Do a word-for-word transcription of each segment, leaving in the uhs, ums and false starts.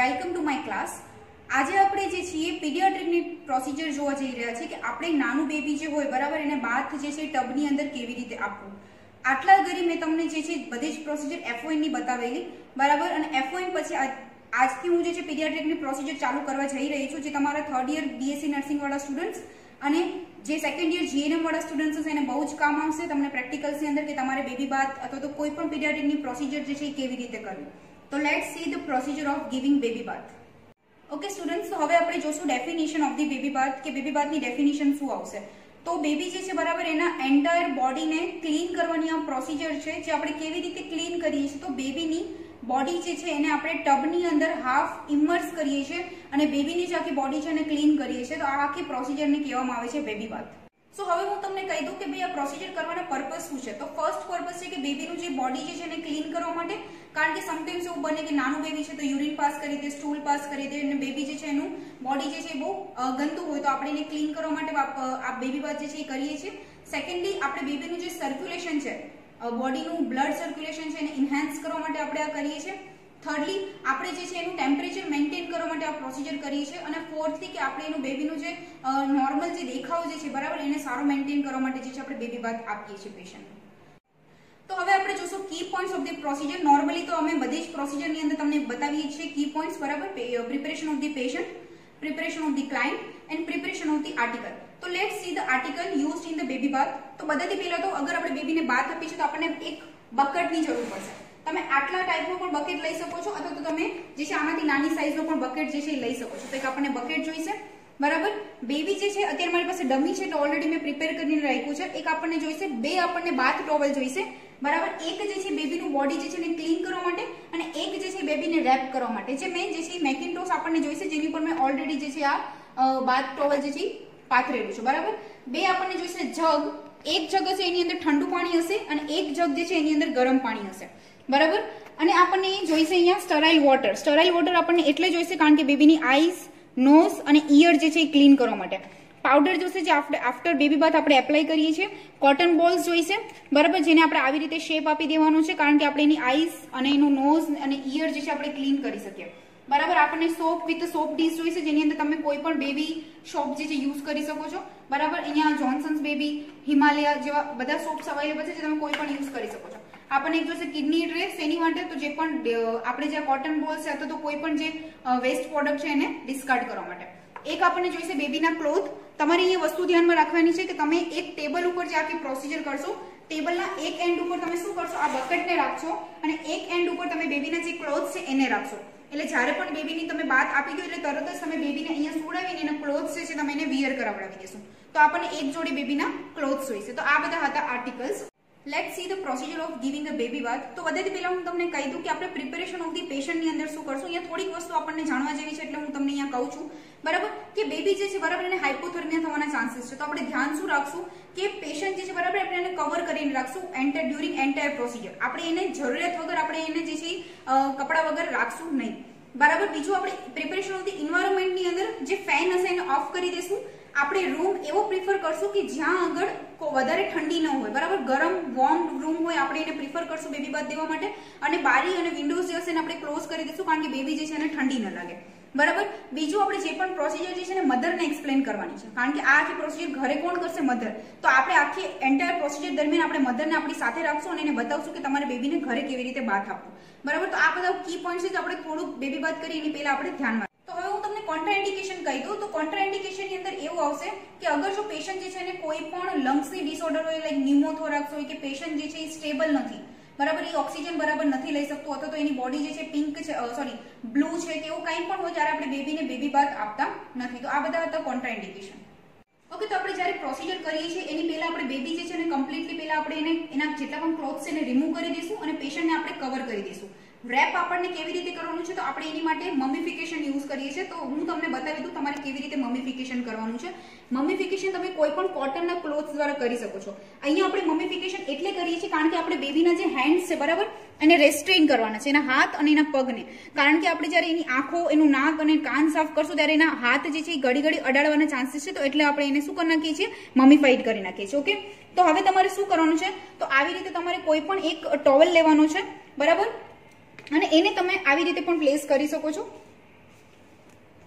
Welcome to my class. આજે આપણે જે છીએ પીડિયાટ્રિકની પ્રોસિજર જોવા જઈ રહ્યા છીએ કે આપણે નાનું બેબી જે હોય બરાબર એને બાથ જે છે ટબની અંદર કેવી રીતે આપવું। આટલા ઘડી મેં તમને જે છે બધી જ પ્રોસિજર એફઓએન ની બતાવેલી બરાબર, અને એફઓએન પછી આજથી હું જે છે પીડિયાટ્રિકની પ્રોસિજર ચાલુ કરવા જઈ રહી છું, જે તમારા થર્ડ યર બીએસસી નર્સિંગ વાળા સ્ટુડન્ટ્સ અને જે સેકન્ડ યર જીએનએમ વાળા સ્ટુડન્ટ્સ છે એને બહુ જ કામ આવશે તમને પ્રેક્ટિકલ્સની અંદર કે તમારે બેબી બાથ અથવા તો કોઈ પણ પીડિયાટ્રિકની પ્રોસિજર જે છે એ કેવી રીતે કરવી। તો let's see the procedure of giving baby bath. Okay students, તો હવે આપણે જોશું definition of the baby bath કે બેબી બાથની ડેફિનેશન શું આવશે। તો બેબી જે છે બરાબર એના એન્ટાયર બોડીને ક્લીન કરવાની આ પ્રોસિજર છે, જે આપણે કેવી રીતે ક્લીન કરીએ છીએ। તો બેબીની બોડી જે છે એને આપણે ટબની અંદર હાફ ઇમર્સ કરીએ છીએ અને બેબીની જે આખી બોડી છે એને ક્લીન કરીએ છીએ। તો આ આખી પ્રોસિજરને કહેવામાં આવે છે બેબી બાથ। સો હવે હું તમને કહી દઉં કે ભાઈ આ પ્રોસિજર કરવાના પર્પઝ શું છે। તો ફર્સ્ટ પર્પઝ છે કે બેબીનું જે બોડી જે છે એને ક્લીન કરવા માટે, કારણ કે સમટાઈમ્સ એવું બને કે નાનું બેબી છે તો યુરિન પાસ કરી દે, સ્ટૂલ પાસ કરી દે અને બેબી જે છે એનું બોડી જે છે બહુ ગંદુ હોય, તો આપણે એને ક્લીન કરવા માટે આ બેબી બાથ જે છે એ કરીએ છીએ। સેકન્ડલી આપણે બેબીનું જે સર્ક્યુલેશન છે, બોડીનું બ્લડ સર્ક્યુલેશન છે એને ઇન્હાન્સ કરવા માટે આપણે આ કરીએ છીએ। થર્ડલી આપણે જે છે એનું ટેમ્પરેચર મેન્ટેન કરવા માટે આ પ્રોસિજર કરીએ છીએ। અને ફોર્થલી કે આપણે એનું બેબીનું જે નોર્મલ જે દેખાવ જે છે બરાબર એને સારો મેન્ટેન કરવા માટે જે છે આપણે બેબી બાથ આપીએ છીએ પેશન્ટને। તો હવે આપણે જોશું key points of the procedure. Normally તો અમે બધી જ પ્રોસિજરની અંદર તમને બતાવીએ છીએ કી પોઈન્ટ્સ બરાબર, preparation of the patient, preparation of the client and preparation of the article. તો let's see the article used in the baby bath. તો બધાથી પહેલા તો અગર આપણે બેબીને બાથ આપીએ છીએ તો આપણને એક બકેટની જરૂર પડશે। તમે આટલા ટાઈપનો પણ બકેટ લઈ શકો છો અથવા તો તમે જે છે આનાથી નાની સાઈઝનો પણ બકેટ જે છે એ લઈ શકો છો। તો એક આપણને બકેટ જોઈશે બરાબર। બેબી જે છે અત્યારે મારી પાસે ડમી છે તો ઓલરેડી મેં પ્રિપેર કરીને રાખ્યું છે। એક આપણને જોઈશે, બે આપણને બાથ ટોવલ જોઈશે બરાબર। એક જે છે બેબીનું બોડી જે છે એને ક્લીન કરવા માટે અને એક જે છે બેબીને રેપ કરવા માટે, જે મેં જે છે મેકિન્ટોશ આપણને જોઈશે, જેની ઉપર મેં ઓલરેડી જે છે આ બાથ ટોવલ જે છે પાથરેલું છે બરાબર। બે આપણને જોઈશે જગ, એક જગ હશે એની અંદર ઠંડુ પાણી હશે અને એક જગ જે છે એની અંદર ગરમ પાણી હશે બરાબર। અને આપણને જોઈશે અહીંયા સ્ટરાઇલ વોટર। સ્ટરાઇલ વોટર આપણને એટલે જોઈશે કારણ કે બેબીની આઈઝ, નોઝ અને ઇયર જે છે એ ક્લીન કરવા માટે। પાવડર જોઈશે જે આફ્ટર આફ્ટર બેબી બાથ આપણે એપ્લાય કરીએ છીએ। કોટન બોલ્સ જોઈશે બરાબર, જેને આપણે આવી રીતે શેપ આપી દેવાનો છે કારણ કે આપણે એની આઈઝ અને એનું નોઝ અને ઇયર જે છે આપણે ક્લીન કરી શકીએ બરાબર। આપણને સોપ વિથ સોપ ડીશ જોઈશે, જેની અંદર તમે કોઈ પણ બેબી સોપ જે છે યુઝ કરી શકો છો બરાબર। અહીંયા જોન્સન્સ બેબી, હિમાલયા જેવા બધા સોપ્સ અવેલેબલ છે જે તમે કોઈ પણ યુઝ કરી શકો છો। આપણને એક જોઈશે કિડની ટ્રે, એની માટે તો જે પણ આપણે જે કોટન બોલ્સ છે અથવા તો કોઈ પણ જે વેસ્ટ પ્રોડક્ટ છે એને ડિસ્કાર્ડ કરવા માટે। એક આપણને જોઈશે બેબીના ક્લોથ। તમારે અહીંયા વસ્તુ ધ્યાનમાં રાખવાની છે કે તમે એક ટેબલ ઉપર જે આખી પ્રોસિજર કરશો, ટેબલના એક એન્ડ ઉપર તમે શું કરશો, આ બકેટને રાખશો અને એક એન્ડ ઉપર તમે બેબીના જે ક્લોથ છે એને રાખશો। એટલે જ્યારે પણ બેબીની તમે બાથ આપી દો એટલે તરત જ તમે બેબીને અહીંયા સુવડાવીને એના ક્લોથ્સ જે છે તમે એને વિયર કરાવડાવી દેશો। તો આપણને એક જોડી બેબીના ક્લોથ્સ જોઈશે। તો આ બધા હતા articles. Let's see the procedure of giving a baby bath. તો બધાથી પહેલા હું તમને કહી દઉં કે આપણે પ્રિપેરેશન ઓફ ધી પેશન્ટની અંદર શું કરશું। અહીંયા થોડીક વસ્તુ આપણને જાણવા જેવી છે એટલે હું તમને અહીંયા કહું છું બરાબર, કે બેબી જે છે બરાબર એને હાઇપોથર્મિયા થવાના ચાન્સીસ છે। તો આપણે ધ્યાન શું રાખશું કે પેશન્ટ જે છે બરાબર આપણે એને કવર કરીને રાખશું એન્ટર ડ્યુરિંગ એન્ટાયર પ્રોસિજર। આપણે એને જરૂરિયાત વગર આપણે એને જે છે કપડા વગર રાખશું નહીં બરાબર। બીજું આપણે પ્રિપેરેશન ઓફ ધી એન્વાયરમેન્ટની અંદર જે ફેન હશે એને ઓફ કરી દેશું। આપણે રૂમ એવો પ્રિફર કરશું કે જ્યાં આગળ વધારે ઠંડી ન હોય બરાબર, ગરમ વોર્મ રૂમ હોય આપણે એને પ્રિફર કરશું બેબી બાથ દેવા માટે। અને બારી અને વિન્ડોઝ જે હશે ને આપણે ક્લોઝ કરી દઈશું કારણ કે બેબી જે છે એને ઠંડી ન લાગે બરાબર। બીજું આપણે જે પણ પ્રોસિજર જે છે ને મધરને એક્સપ્લેન કરવાની છે કારણ કે આ આખી પ્રોસિજર ઘરે કોણ કરશે, મધર। તો આપણે આખી એન્ટાયર પ્રોસિજર દરમિયાન આપણે મધરને આપણી સાથે રાખશું અને એને બતાવશું કે તમારે બેબીને ઘરે કેવી રીતે બાથ આપવું બરાબર। તો આ બધા કી પોઈન્ટ છે, આપણે થોડુંક બેબી બાથ કરી એની પહેલા આપણે ધ્યાનમાં। તો હવે હું તમને કોન્ટ્રાઇન્ડિકેશન કહી દઉં। તો કોન્ટ્રાઇન્ડિકેશનની અંદર એવું આવશે કે અગર જો પેશન્ટ જે છે એને કોઈ પણ લંગ્સની ડિસઓર્ડર હોય, લાઈક ન્યુમોથોરાક્સ હોય કે પેશન્ટ જે છે એ સ્ટેબલ નથી બરાબર, એ ઓક્સિજન બરાબર નથી લઈ શકતું અથવા તો એની બોડી જે છે પિંક છે સોરી બ્લુ છે કે એવું કંઈ પણ હોય ત્યારે આપણે બેબીને બેબી બાથ આપતા નથી। તો આ બધા હતા કોન્ટ્રાઇન્ડિકેશન। ઓકે, તો આપણે જ્યારે પ્રોસિજર કરીએ છીએ એની પહેલા આપણે બેબી જે છે એને કમ્પ્લીટલી પહેલા આપણે એને એના જેટલા પણ ક્લોથ્સ છે એને રિમૂવ કરી દઈશું અને પેશન્ટને આપણે કવર કરી દઈશું। રેપ આપણને કેવી રીતે કરવાનું છે, તો આપણે એની માટે મમીફિકેશન યુઝ કરીએ છીએ। તો હું તમને બતાવી દઉં તમારે કેવી રીતે મમીફિકેશન કરવાનું છે। મમીફિકેશન તમે કોઈ પણ કોટનના ક્લોથ્સ દ્વારા કરી શકો છો। અહીંયા આપણે મમીફિકેશન એટલે કરીએ છીએ કારણ કે આપણે બેબીના જે હેન્ડ્સ છે બરાબર એને રેસ્ટ્રેઇન કરવાના છે, એના હાથ અને એના પગને। કારણ કે આપણે જ્યારે એની આંખો, એનું નાક અને કાન સાફ કરશું ત્યારે એના હાથ જે છે એ ઘડી ઘડી અડાડવાના ચાન્સીસ છે, તો એટલે આપણે એને શું કરી નાખીએ છીએ, મમીફાઈડ કરી નાખીએ છીએ। ઓકે, તો હવે તમારે શું કરવાનું છે, તો આવી રીતે તમારે કોઈ પણ એક ટોવલ લેવાનો છે બરાબર, અને એને તમે આવી રીતે પણ પ્લેસ કરી શકો છો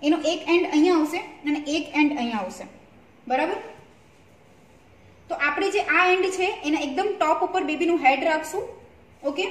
એનો એક એન્ડ અહીંયા આવશે અને એક એન્ડ અહીંયા આવશે, બરાબર. તો આપણે જે આ એન્ડ છે એના એકદમ ટોપ ઉપર બેબીનું હેડ રાખશું. ઓકે,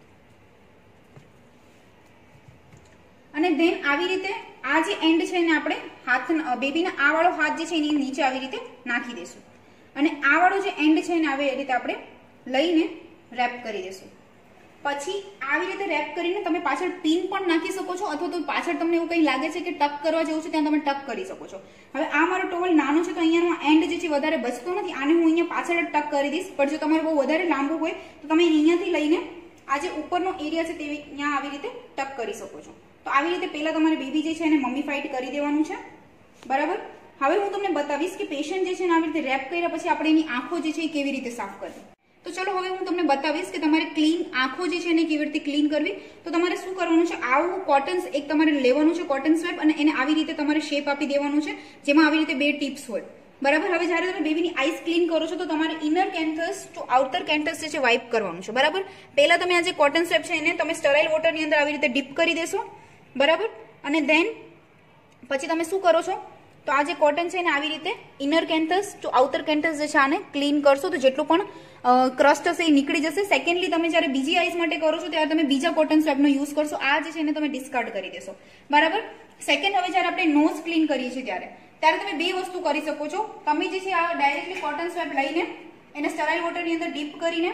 અને દેન આવી રીતે આ જે એન્ડ છે એને આપણે હાથ બેબીના આ વાળો હાથ જે છે એની નીચે આવી રીતે નાખી દેશું અને આ વાળો જે એન્ડ છે એને આવી રીતે આપણે લઈને રેપ કરી દેશું. પછી આવી રીતે રેપ કરીને તમે પાછળ પિન પણ નાખી શકો છો, અથવા તો પાછળ તમને એવું કંઈ લાગે છે કે ટક કરવા જેવું છે ત્યાં તમે ટક કરી શકો છો. હવે આ મારો ટોવલ નાનો છે તો અહીંયાનો એન્ડ જે છે વધારે બચતો નથી, આને હું અહીંયા પાછળ ટક કરી દઈશ. પણ જો તમારે બહુ વધારે લાંબુ હોય તો તમે અહીંયાથી લઈને આ જે ઉપરનો એરિયા છે તેવી અહીંયા આવી રીતે ટક કરી શકો છો. તો આવી રીતે પહેલા તમારે બેબી જે છે એને મમ્મીફાઈડ કરી દેવાનું છે, બરાબર. હવે હું તમને બતાવીશ કે પેશન્ટ જે છે ને આવી રીતે રેપ કર્યા પછી આપણે એની આંખો જે છે એ કેવી રીતે સાફ કરવી. તો ચલો હવે હું તમને બતાવીશ કે તમારે ક્લીન આંખો જે છે એને કેવી રીતે ક્લીન કરવી. તો તમારે શું કરવાનું છે, આવું કોટન એક તમારે લેવાનું છે, કોટન સ્વેપ, અને એને આવી રીતે તમારે શેપ આપી દેવાનું છે, જેમાં આવી રીતે બે ટીપ્સ હોય, બરાબર. હવે જ્યારે તમે બેબીની આઈસ ક્લીન કરો છો તો તમારે inner canthus to outer canthus જે છે વાઇપ કરવાનું છે, બરાબર. પહેલા તમે આ જે કોટન સ્વેપ છે એને તમે સ્ટરાઇલ વોટરની અંદર આવી રીતે ડીપ કરી દેશો, બરાબર. અને દેન પછી તમે શું કરો છો, તો આ જે કોટન છે એને આવી રીતે inner canthus to outer canthus જે છે આને ક્લીન કરશો તો જેટલું પણ ક્રસ્ટ હશે એ નીકળી જશે. સેકન્ડલી તમે જ્યારે બીજી આઈસ માટે કરો છો ત્યારે તમે બીજા કોટન સ્વેપનો યુઝ કરશો, આ જે છે એને તમે ડિસ્કાર્ડ કરી દેશો, બરાબર. સેકન્ડ, હવે જ્યારે આપણે નોઝ ક્લીન કરીએ છીએ ત્યારે ત્યારે તમે બે વસ્તુ કરી શકો છો. તમે જે છે આ ડાયરેક્ટલી કોટન સ્વેપ લઈને એને સ્ટરાઇલ વોટરની અંદર ડીપ કરીને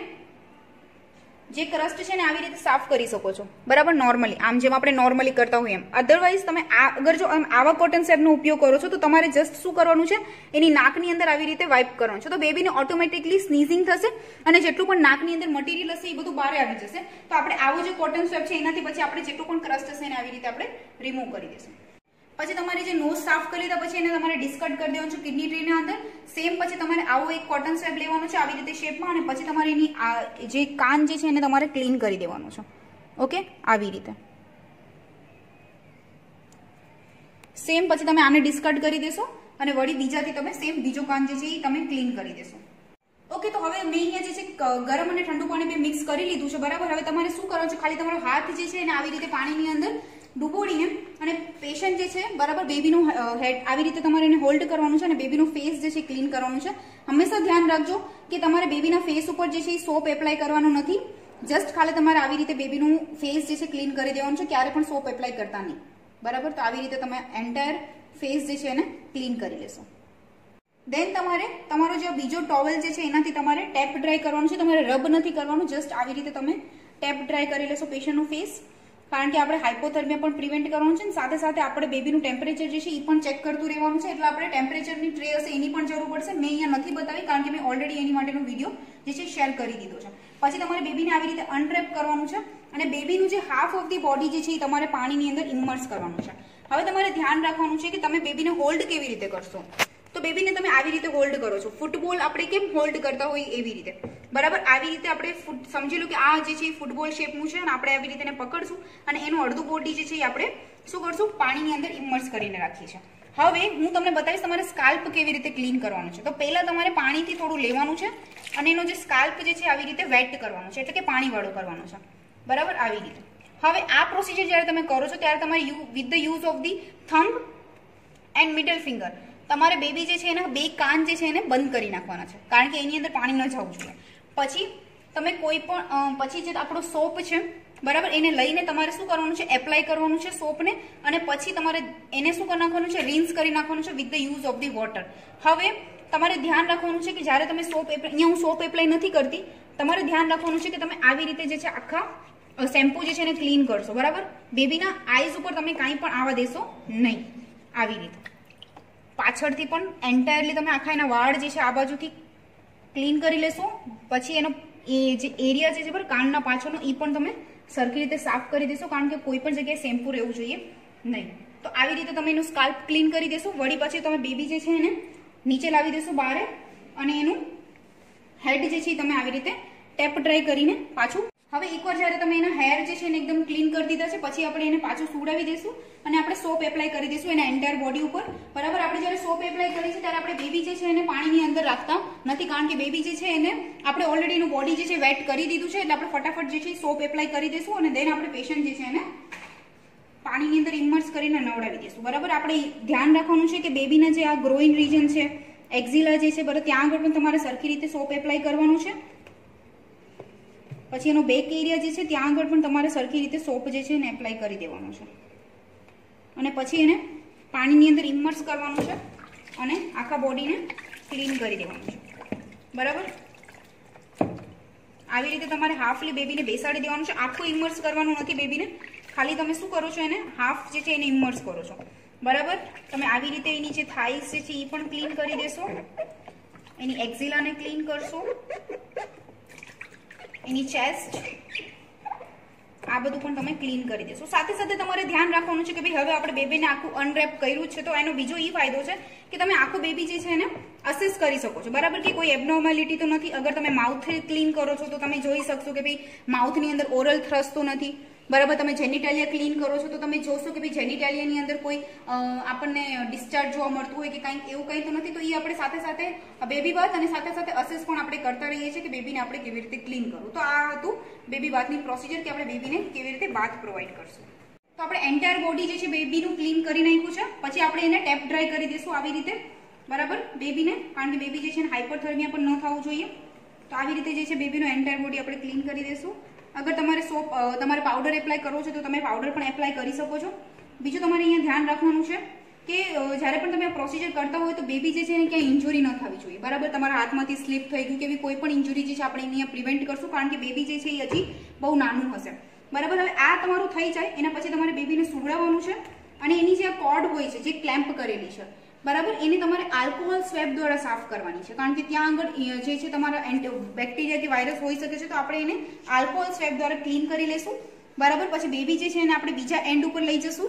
જે ક્રસ્ટ છે ને આવી રીતે સાફ કરી શકો છો, બરાબર, નોર્મલી આમ જેમ આપણે નોર્મલી કરતા હોઈએ એમ. અધરવાઇઝ તમે આ અગર જો આવા કોટન સ્વેપનો ઉપયોગ કરો છો તો તમારે જસ્ટ શું કરવાનું છે, એની નાકની અંદર આવી રીતે વાઇપ કરવાનું છે. તો બેબીને ઓટોમેટિકલી સ્નીઝિંગ થશે અને જેટલું પણ નાકની અંદર મટીરિયલ હશે એ બધું બહાર આવી જશે. તો આપણે આવો જે કોટન સ્વેપ છે એનાથી પછી આપણે જેટલું પણ ક્રસ્ટ હશે એને આવી રીતે આપણે રિમૂવ કરી દઈશું. પછી તમારે જે નોઝ સાફ કરી લીધા પછી એને તમારે ડિસ્કાર્ડ કરી દેવાનું છે કિડની ટ્રીના અંદર. સેમ પછી તમારે આવો એક કોટન સ્વેપ લેવાનો છે આવી રીતે શેપમાં, અને પછી તમારે એની આ જે કાન જે છે એને તમારે ક્લીન કરી દેવાનું છે. ઓકે, આવી રીતે સેમ પછી તમે આને ડિસ્કાર્ડ કરી દેશો અને વળી બીજાથી તમે સેમ બીજો કાન જે છે એ તમે ક્લીન કરી દેશો. ઓકે, તો હવે મેં અહીંયા જે છે ગરમ અને ઠંડુ પાણી બે મિક્સ કરી લીધું છે, બરાબર. હવે તમારે શું કરવાનું છે, ખાલી તમારો હાથ જે છે એને આવી રીતે પાણીની અંદર ડૂબોડીને અને પેશન્ટ જે છે, બરાબર, બેબીનું હેડ આવી રીતે તમારે એને હોલ્ડ કરવાનું છે અને બેબીનું ફેસ જે છે ક્લીન કરવાનું છે. હંમેશા ધ્યાન રાખજો કે તમારે બેબીના ફેસ ઉપર જે છે એ સોપ એપ્લાય કરવાનું નથી, જસ્ટ ખાલી તમારે આવી રીતે બેબીનું ફેસ જે છે ક્લીન કરી દેવાનું છે, ક્યારે પણ સોપ એપ્લાય કરતા નહીં, બરાબર. તો આવી રીતે તમે એન્ટાયર ફેસ જે છે એને ક્લીન કરી લેશો. દેન તમારે તમારો જે બીજો ટોવેલ જે છે એનાથી તમારે ટેપ ડ્રાય કરવાનું છે, તમારે રબ નથી કરવાનું, જસ્ટ આવી રીતે તમે ટેપ ડ્રાય કરી લેશો પેશન્ટનું ફેસ, કારણ કે આપણે હાઇપોથર્મિયા પણ પ્રિવેન્ટ કરવાનું છે, સાથે સાથે આપણે બેબીનું ટેમ્પરેચર જે છે એ પણ ચેક કરતું રહેવાનું છે. એટલે આપણે ટેમ્પરેચરની ટ્રે હશે એની પણ જરૂર પડશે. મેં અહીંયા નથી બતાવી કારણ કે મેં ઓલરેડી એની માટેનો વિડીયો જે છે શેર કરી દીધો છે. પછી તમારે બેબીને આવી રીતે અનરેપ કરવાનું છે અને બેબીનું જે હાફ ઓફ ધી બોડી જે છે એ તમારે પાણીની અંદર ઇમર્સ કરવાનું છે. હવે તમારે ધ્યાન રાખવાનું છે કે તમે બેબીને હોલ્ડ કેવી રીતે કરશો. તો બેબીને તમે આવી રીતે હોલ્ડ કરો છો, ફૂટબોલ આપણે કેમ હોલ્ડ કરતા હોય એવી રીતે, બરાબર. આવી રીતે આપણે સમજી લો કે આ જે છે ફૂટબોલ શેપનું છે અને આપણે આવી રીતે એને પકડશું અને એનું અડધું બોડી જે છે એ આપણે શું કરશું, પાણીની અંદર ઇમર્સ કરીને રાખીએ છીએ. હવે હું તમને બતાવીશ તમારે સ્કાલ્પ કેવી રીતે ક્લીન કરવાનું છે. તો પહેલા તમારે પાણીથી થોડું લેવાનું છે અને એનો જે સ્કાલ્પ જે છે આવી રીતે વેટ કરવાનું છે, એટલે કે પાણીવાળું કરવાનું છે, બરાબર, આવી રીતે. હવે આ પ્રોસિજર જ્યારે તમે કરો છો ત્યારે તમારે you with the use of the thumb and middle finger તમારે બેબી જે છે એના બે કાન જે છે એને બંધ કરી નાખવાના છે, કારણ કે એની અંદર પાણી ન જવું જોઈએ. પછી તમે કોઈ પણ પછી જે આપણો સોપ છે, બરાબર, એને લઈને તમારે શું કરવાનું છે, એપ્લાય કરવાનું છે સોપને, અને પછી તમારે એને શું કરી નાખવાનું છે, રિન્સ કરી નાખવાનું છે with the use of the water. હવે તમારે ધ્યાન રાખવાનું છે કે જ્યારે તમે સોપ અહીંયા હું સોપ એપ્લાય નથી કરતી, તમારે ધ્યાન રાખવાનું છે કે તમે આવી રીતે જે છે આખા શેમ્પુ જે છે એને ક્લીન કરશો, બરાબર. બેબીના આઈઝ ઉપર તમે કાંઈ પણ આવવા દેશો નહીં, આવી રીતે પાછળથી પણ એન્ટાયરલી તમે આખા એના વાળ જે છે આ બાજુથી ક્લીન કરી લેશો. પછી એનો એ જે એરિયા જે છે બરાબર કાનના પાછળનો એ પણ તમે સરખી રીતે સાફ કરી દેશો, કારણ કે કોઈ પણ જગ્યાએ શેમ્પુ રહેવું જોઈએ નહીં. તો આવી રીતે તમે એનું સ્કાલ્પ ક્લીન કરી દેશો. વળી પછી તમે બેબી જે છે એને નીચે લાવી દેશો બહાર અને એનું હેડ જે છે તમે આવી રીતે ટેપ ડ્રાય કરીને પાછું. હવે એકવાર જ્યારે તમે એના હેર જે છે એને એકદમ ક્લીન કરી દીધા છે પછી આપણે એને પાછું સુવડાવી દઈશું અને આપણે સોપ એપ્લાય કરી દઈશું એના એન્ટાયર બોડી ઉપર, બરાબર. આપણે જ્યારે સોપ એપ્લાય કરી છે ત્યારે આપણે બેબી જે છે એને પાણીની અંદર રાખતા નથી, કારણ કે બેબી જે છે એને આપણે ઓલરેડી એનું બોડી જે છે વેટ કરી દીધું છે, એટલે આપણે ફટાફટ જે છે સોપ એપ્લાય કરી દઈશું અને દેન આપણે પેશન્ટ જે છે એને પાણીની અંદર ઇમર્સ કરીને નવડાવી દઈશું. બરાબર. આપણે ધ્યાન રાખવાનું છે કે બેબીના જે આ ગ્રોઈન રીજન છે, એક્ઝિલા જે છે, બરાબર, ત્યાં આગળ પણ તમારે સરખી રીતે સોપ એપ્લાય કરવાનું છે. પછી એનો બેક એરિયા જે છે ત્યાં આગળ પણ તમારે સરખી રીતે સોપ જે છે એને એપ્લાય કરી દેવાનું છે. અને પછી એને પાણીની અંદર ઇમર્સ કરવાનું છે અને આખા બોડીને ક્લીન કરી દેવાનું છે. બરાબર. આવી રીતે તમારે હાફલી બેબીને બેસાડી દેવાનું છે. આખું ઇમર્સ કરવાનું નથી બેબીને, ખાલી તમે શું કરો છો, એને હાફ જે છે એને ઇમર્સ કરો છો. બરાબર. તમે આવી રીતે એની જે થાઈસ જે છે એ પણ ક્લીન કરી દેશો, એની એક્ઝિલાને ક્લીન કરશો, એની ચેસ્ટ, આ બધું પણ તમે ક્લીન કરી દેશો. સાથે સાથે તમારે ધ્યાન રાખવાનું છે કે ભાઈ હવે આપણે બેબીને આખું અનરેપ કર્યું છે, તો એનો બીજો એ ફાયદો છે કે તમે આખું બેબી જે છે એને અસેસ કરી શકો છો. બરાબર. કે કોઈ એબનોર્માલિટી તો નથી. અગર તમે માઉથ ક્લીન કરો છો તો તમે જોઈ શકશો કે ભાઈ માઉથની અંદર ઓરલ થ્રસ્ટ તો નથી. બરાબર. તમે જેનિટાલિયા ક્લીન કરો છો તો તમે જોશો કે ભાઈ જેનિટાલિયાની અંદર કોઈ આપણને ડિસ્ચાર્જ જોવા મળતું હોય કે કંઈક એવું કંઈ તો નથી. તો એ આપણે સાથે સાથે બેબી બાથ અને સાથે સાથે અસેસ પણ આપણે કરતા રહીએ છીએ કે બેબીને આપણે કેવી રીતે ક્લીન કરવું. તો આ હતું બેબી બાથની પ્રોસિજર કે આપણે બેબીને કેવી રીતે બાથ પ્રોવાઈડ કરશું. તો આપણે એન્ટાયર બોડી જે છે બેબીનું ક્લીન કરી નાખ્યું છે. પછી આપણે એને ટેપ ડ્રાય કરી દઈશું આવી રીતે. બરાબર. બેબીને, કારણ કે બેબી જે છે હાઇપરથર્મિયા પણ ન થવું જોઈએ. તો આવી રીતે જે છે બેબીનો એન્ટાયર બોડી આપણે ક્લીન કરી દઈશું. અગર તમારે સોપ તમારે પાવડર એપ્લાય કરવો છે તો તમે પાવડર પણ એપ્લાય કરી શકો છો. બીજું તમારે અહીંયા ધ્યાન રાખવાનું છે કે જ્યારે પણ તમે આ પ્રોસિજર કરતા હોય તો બેબી જે છે એને ક્યાંય ઇન્જુરી ન થવી જોઈએ. બરાબર. તમારા હાથમાંથી સ્લીપ થઈ ગયું કે એવી કોઈ પણ ઇન્જુરી જે છે આપણે અહીંયા પ્રિવેન્ટ કરશું, કારણ કે બેબી જે છે એ હજી બહુ નાનું હશે. બરાબર. હવે આ તમારું થઈ જાય એના પછી તમારે બેબીને સુવડાવવાનું છે અને એની જે કોર્ડ હોય છે, જે ક્લેમ્પ કરેલી છે, બરાબર, એને તમારે આલ્કોહોલ સ્વેબ દ્વારા સાફ કરવાની છે, કારણ કે ત્યાં આગળ જે છે તમારા બેક્ટેરિયા કે વાયરસ હોઈ શકે છે. તો આપણે એને આલ્કોહોલ સ્વેબ દ્વારા ક્લીન કરી લઈશું. બરાબર. પછી બેબી જે છે એને આપણે બીજા એન્ડ ઉપર લઈ જશું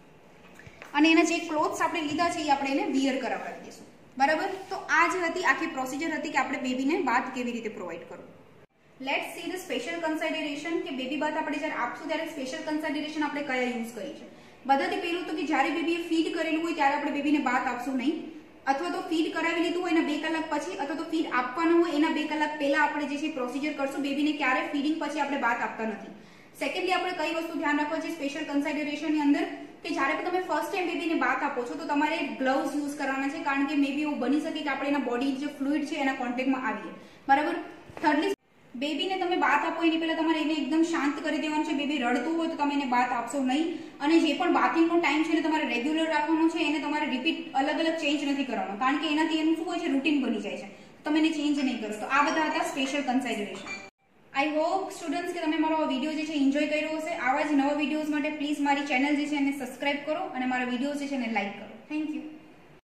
અને એના જે ક્લોથ્સ આપણે લીધા છે એ આપણે એને વિયર કરાવડાવી દઈશું. બરાબર. તો આ જ હતી આખી પ્રોસિજર હતી કે આપણે બેબીને બાથ કેવી રીતે પ્રોવાઈડ કરવું. Let's see the special consideration કે બેબી બાથ આપણે જ્યારે આપશું ત્યારે સ્પેશિયલ કન્સિડરેશન આપણે કયા યુઝ કરી છે. બધાથી પહેલું તો કે જ્યારે બેબીએ ફીડ કરેલું હોય ત્યારે આપણે બેબીને બાથ આપશું નહીં, અથવા તો ફીડ કરાવી લીધું હોય એના બે કલાક પછી, અથવા તો ફીડ આપવાનું હોય એના બે કલાક પહેલા આપણે જે છે પ્રોસિજર કરશું. બેબીને ક્યારે ફીડિંગ પછી આપણે બાથ આપતા નથી. સેકન્ડલી આપણે કઈ વસ્તુ ધ્યાન રાખવા છે સ્પેશિયલ કન્સિડરેશનની અંદર કે જ્યારે પણ તમે ફર્સ્ટ ટાઈમ બેબીને બાથ આપો છો તો તમારે ગ્લવ્સ યુઝ કરવાના છે, કારણ કે મે બી એવું બની શકે કે આપણે એના બોડી જે ફ્લુઇડ છે એના કોન્ટેક્ટમાં આવીએ. બરાબર. થર્ડલી બેબીને તમે બાથ આપો એની પહેલા તમારે એને એકદમ શાંત કરી દેવાનું છે. બેબી રડતું હોય તો તમે એને બાથ આપશો નહીં. અને જે પણ બાથિંગનો ટાઈમ છે એને તમારે રેગ્યુલર રાખવાનો છે. એને તમારે રિપીટ અલગ અલગ ચેન્જ નથી કરવાનો, કારણ કે એનાથી એનું શું હોય છે, રૂટીન બની જાય છે. તમે એને ચેન્જ નહીં કરો. તો આ બધા હતા special consideration. I hope students કે તમે મારો વિડીયો જે છે એન્જોય કર્યો હશે. આવા જ નવા વિડીયોઝ માટે પ્લીઝ મારી ચેનલ જે છે એને સબસ્ક્રાઇબ કરો અને મારા વિડીયો જે છે એને લાઇક કરો. Thank you.